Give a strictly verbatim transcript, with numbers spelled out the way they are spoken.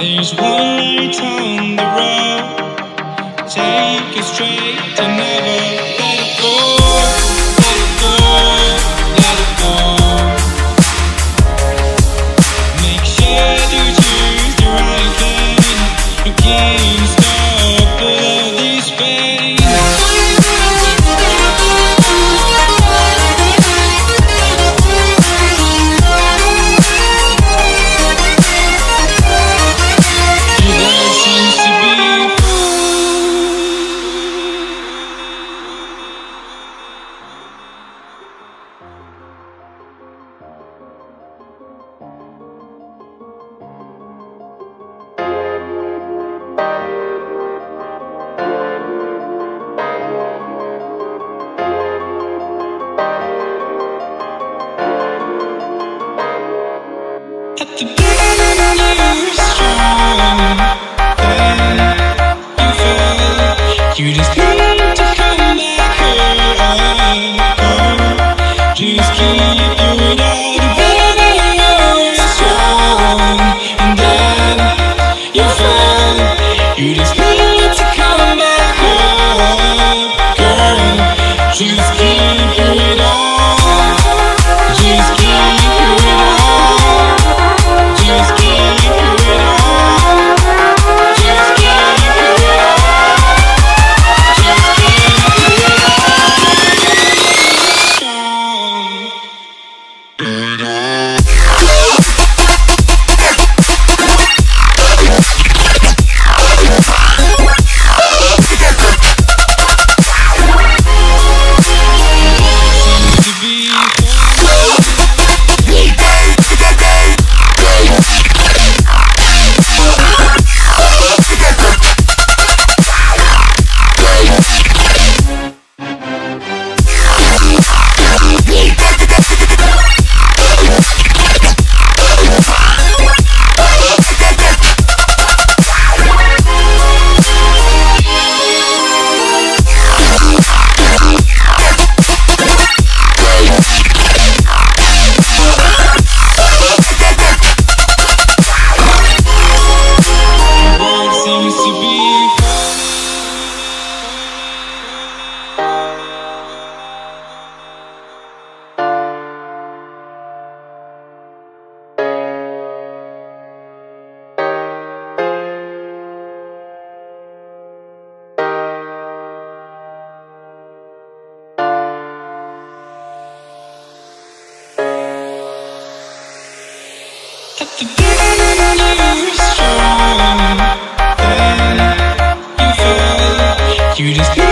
There's one light on the road, take it straight and never let it go. Let it go, let it go. Make sure you choose the right thing. You can't stop all this pain. At the beginning you were strong, then you fell. You just need to come back home. Just keep your head out, baby, you were strong, and then you fell. You just need to come back home, girl. Just keep your head out. Just keep your head out. Just keep your head up. Just keep your head up. Just keep your head At the beginning you were strong, then you fell. You just